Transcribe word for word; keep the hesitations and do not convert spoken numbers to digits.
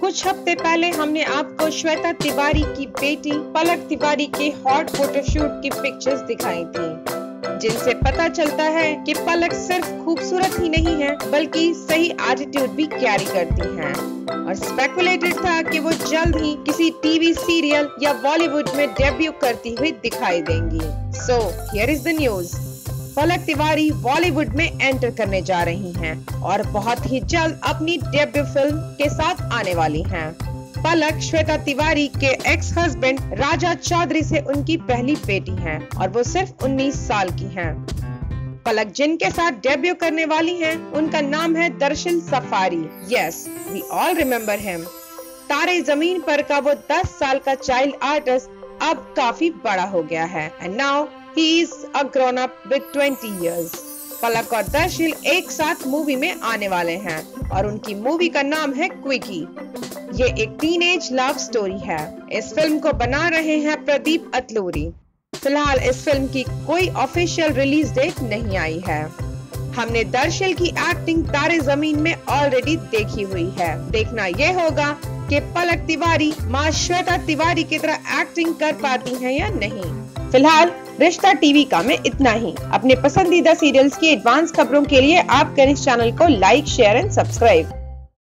कुछ हफ्ते पहले हमने आपको श्वेता तिवारी की बेटी पलक तिवारी के हॉट फोटोशूट की पिक्चर्स दिखाई थी, जिनसे पता चलता है कि पलक सिर्फ खूबसूरत ही नहीं है बल्कि सही एटीट्यूड भी कैरी करती हैं। और स्पेकुलेटेड था कि वो जल्द ही किसी टीवी सीरियल या बॉलीवुड में डेब्यू करती हुई दिखाई देंगी। So here is the news, Palak Tiwari Bollywood में एंटर करने जा रही हैं और बहुत ही जल्द अपनी डेब्यू फिल्म के साथ आने वाली हैं। पलक श्वेता तिवारी के एक्स हस्बैंड राजा चौधरी से उनकी पहली बेटी हैं और वो सिर्फ उन्नीस साल की हैं। पलक जिनके साथ डेब्यू करने वाली हैं, उनका नाम है Darshan Safary. Yes, we all remember him. Taare Zameen पर का वो दस साल का चाइल्ड आर्टिस्ट अब काफी बड़ा हो गया है and now he is a grown up with twenty years। Palak और दर्शन एक साथ मूवी में आने वाले हैं और उनकी मूवी का नाम है क्विकी। ये एक टीनेज लव स्टोरी है। इस फिल्म को बना रहे हैं प्रदीप अतलूरी। फिलहाल इस फिल्म की कोई ऑफिशियल रिलीज डेट नहीं आई है। हमने दर्शन की एक्टिंग तारे जमीन में ऑलरेडी देखी हुई है। देखना यह होगा कि पलक तिवारी माँ श्वेता तिवारी की तरह एक्टिंग कर पाती हैं या नहीं। फिलहाल रिश्ता टीवी का में इतना ही। अपने पसंदीदा सीरियल्स की एडवांस खबरों के लिए आप करें इस चैनल को लाइक, शेयर एंड सब्सक्राइब।